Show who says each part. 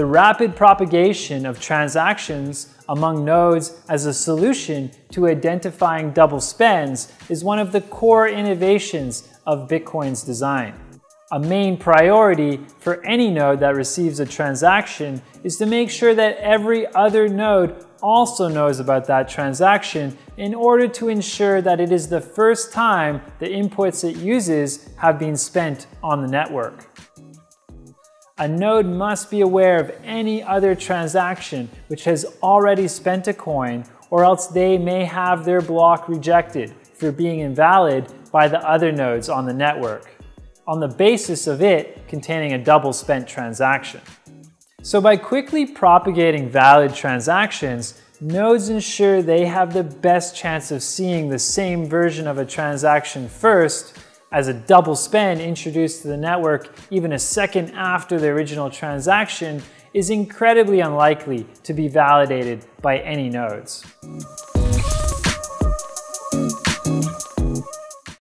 Speaker 1: rapid propagation of transactions among nodes as a solution to identifying double spends is one of the core innovations of Bitcoin's design. A main priority for any node that receives a transaction is to make sure that every other node also knows about that transaction in order to ensure that it is the first time the inputs it uses have been spent on the network. A node must be aware of any other transaction which has already spent a coin, or else they may have their block rejected for being invalid by the other nodes on the network, on the basis of it containing a double spent transaction. So by quickly propagating valid transactions, nodes ensure they have the best chance of seeing the same version of a transaction first, as a double spend introduced to the network even a second after the original transaction is incredibly unlikely to be validated by any nodes.